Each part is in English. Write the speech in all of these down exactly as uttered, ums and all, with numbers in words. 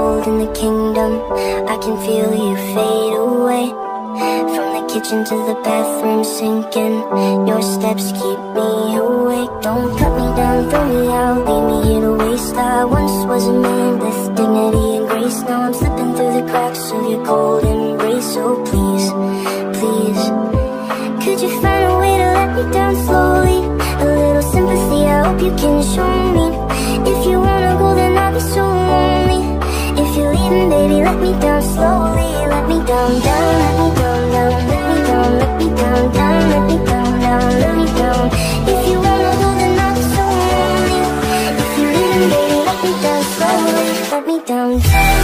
gold in the kingdom. I can feel you fade away. From the kitchen to the bathroom sinking, your steps keep me awake. Don't cut me down, throw me out, leave me here to waste. I once was a man with dignity and grace. Now I'm slipping through the cracks of your cold embrace. So please, please, could you find a way to let me down slowly? A little sympathy, I hope you can show me. If you wanna go, then I'll be so lonely. If you're leaving, baby, let me down slowly. Let me down, down, let me down, down. Let me down, let me down, down. Let me down, down, let me down. If you wanna go, then I'll be so lonely. If you're leaving, baby, let me down slowly. Let me down, down.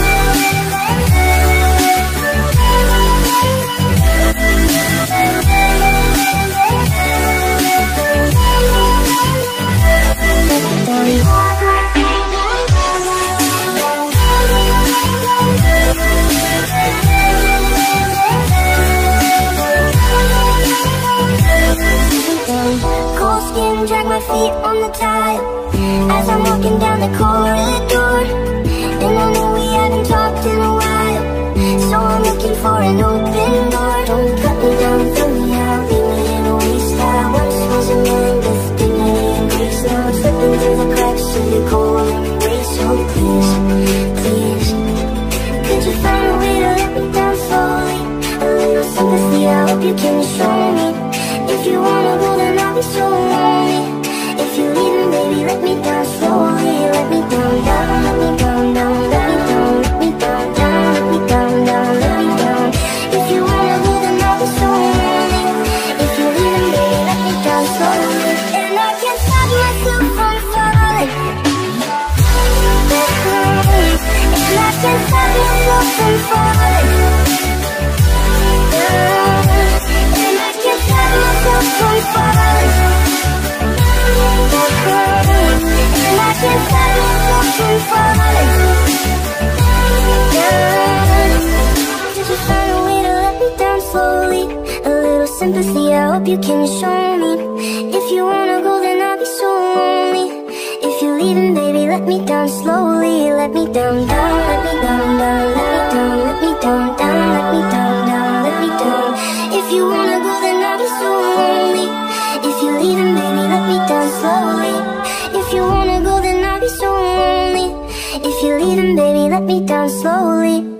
Cold skin, drag my feet on the tile as I'm walking down the corridor. And I know we haven't talked in a while, so I'm looking for an open door. Don't cut me down, throw me out, leave me in a waste. I once was a man with dignity and grace. Now I'm slipping through the cracks of your cold embrace. So please, please, could you find a way to let me down slowly? A little sympathy, I hope you can show me. If you wanna go, then I'll be so lonely. If you're leaving, baby, let me down slowly. Let me down, down, let me down, down. Let me down, let me down, down. Let me down, down, let me down. If you wanna go, then I'll be so lonely. If you're leaving, baby, let me down slowly. And I can't stop myself from falling. And I can't stop myself from falling. And I can't stop myself from falling. And I can't stop myself from falling. Did you find a way to let me down slowly? A little sympathy, I hope you can show me. If you wanna go, then I'll be so lonely. If you're leaving, baby, let me down slowly. Let me down, down, let me down, down. Let me down, let me down, down. Let me down, down, let me down. If you wanna go, then I'll be so lonely. If you're leaving, baby, let me down slowly. If you wanna go, then I'll be so lonely. If you're leaving, baby, let me down slowly.